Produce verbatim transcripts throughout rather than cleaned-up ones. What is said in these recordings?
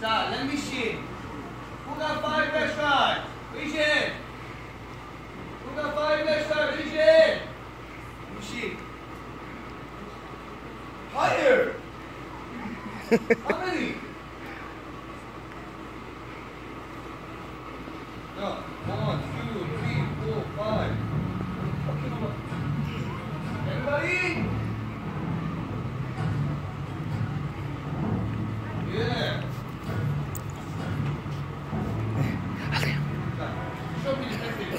자, 랜미 씨. Who got five extra? Reach in. Who got five extra? Reach in. 랜미 씨. Higher. How many? No. One, two, three, four, five. Okay, come on. Everybody. Yeah. Show me the picture.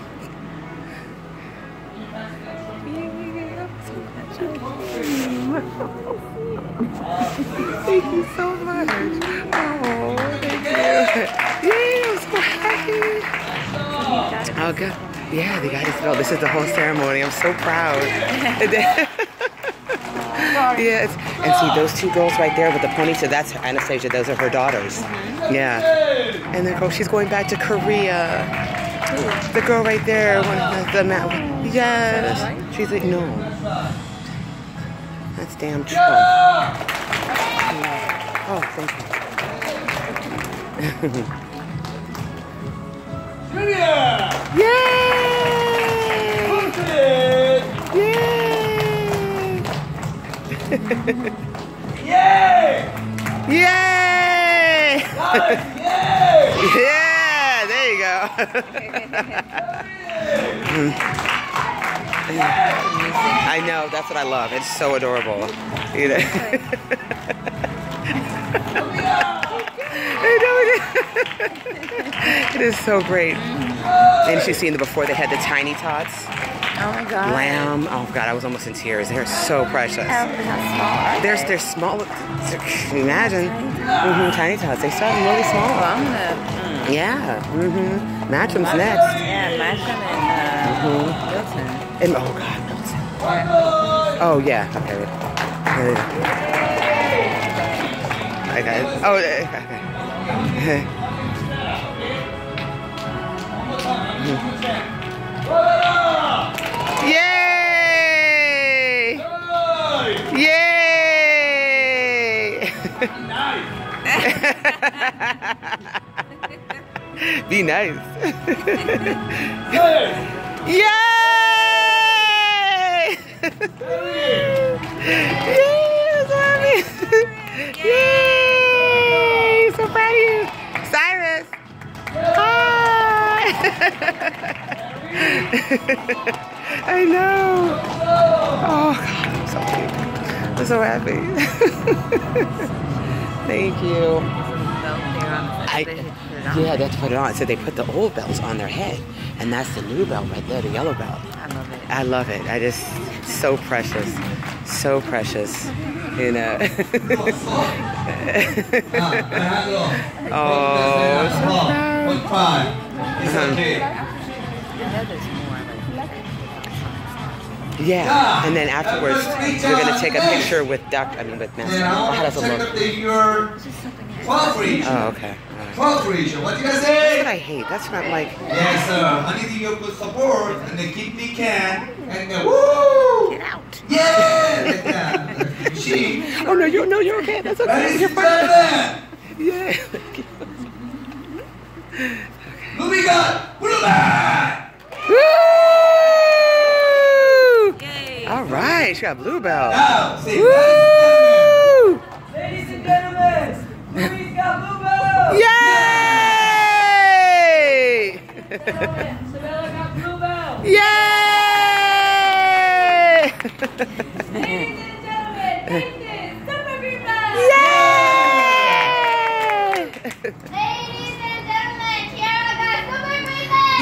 Thank you so much. Oh, thank you. Yay, I'm so happy. Oh, good. Yeah, they got his belt. This is the whole ceremony. I'm so proud. Yes. And see those two girls right there with the ponytail, that's Anastasia. Those are her daughters. Yeah. And then, oh, she's going back to Korea. The girl right there. One, the, the, yes. She's like, no. That's damn true. Oh, thank you. Yay! Yay! Yay! Yay! Yeah! There you go. I know, that's what I love. It's so adorable. You know? I know it is. It is so great. And she's seen the before they had the tiny tots. Oh my god. Lamb. Oh god, I was almost in tears. They're so precious. How small are they're, they? they're small. Can you imagine? Mm-hmm, tiny tots. They start really small. Well, I'm gonna, mm. Yeah. Mm-hmm. Matchum's next. Yeah, Matchum and uh, mm-hmm. Milton. And, oh god, Milton. Yeah. Oh yeah. Okay. Okay. Oh, okay. Yay! Yay! Be nice. Yay! Yay! So happy. Yay! So proud of you. Cyrus! Hi! I know. Oh God, I'm so cute. I'm so happy. Thank you. I, yeah, they have to put it on. So they put the old belts on their head, and that's the new belt right there, the yellow belt. I love it. I love it. I just so precious, so precious. You know. Oh, so proud. Uh-huh. Yeah, and then afterwards we're gonna take a picture with Doctor I mean with Master. How does it look? Oh, okay. twelfth region. What do you guys say? That's what I hate. That's what I'm like. Yes, sir. I need your good support, and then keep me can, and then woo! Get out. Yeah, like that. She. Oh no, you no, you're okay. That's okay. You're fine. Yeah. Movie got blue belt. Woo! All right, she got blue belt. Now, say, woo! ladies and gentlemen, Louis got blue belt. Yay! Sabella got blue belt. Yay! Ladies and gentlemen, take this, super green belt. Yay! Ladies and gentlemen, Tiara got super green belt.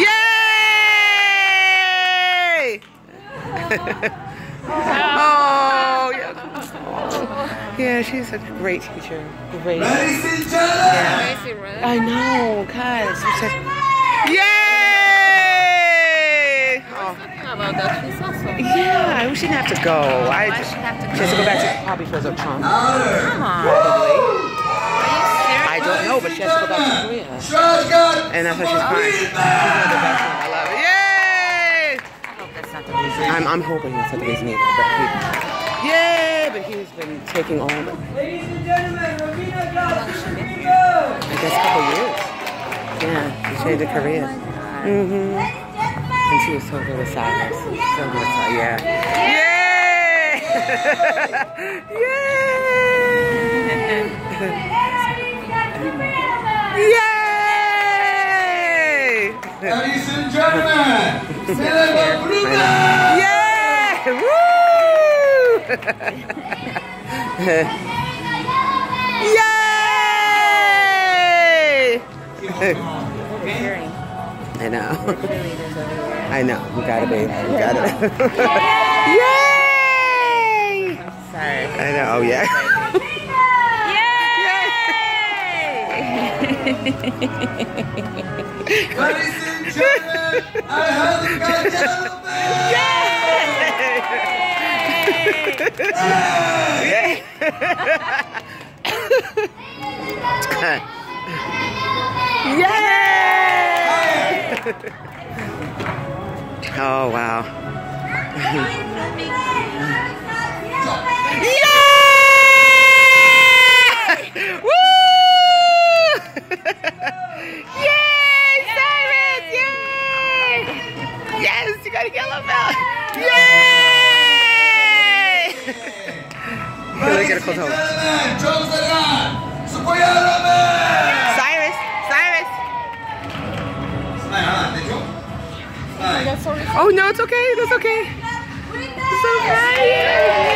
Yay! Oh, yeah. Yeah, she's a great teacher. Great. Ladies and gentlemen. Yeah. I know, guys. Such... Yay! Oh. Yeah, I wish she didn't have to go. I Why just, she have to she has to go back to probably because of Trump. Come on. Probably. Are I you don't know, but she has to go back to Korea. Shotgun. And that's why she's fine. She's gonna go back home. I love it. Yay! I hope that's not the reason. I'm, I'm hoping that's not the reason either. But he, Yay! But he's been taking all of it. Ladies and gentlemen, Romina got Super Bingo! I guess a couple years. Yeah, she changed to Korea. Mm-hmm. And she was so good with Cyrus. So good with Cyrus. Yeah. Yay! Yay! Yay! Ladies and gentlemen, Celebrate Bruno! Yay! Woo! Yay! I know. I know. You gotta be. You gotta. Yay! Sorry. I know. Oh yeah. Ladies and gentlemen, I have the gentleman! Yay! Yay! Oh wow. Yay! Woo! Yay, Cyrus! Yay! Yes, you got a yellow belt. Yay! Really get a cold home. Cyrus, Cyrus. Oh no, it's okay. That's okay. It's okay.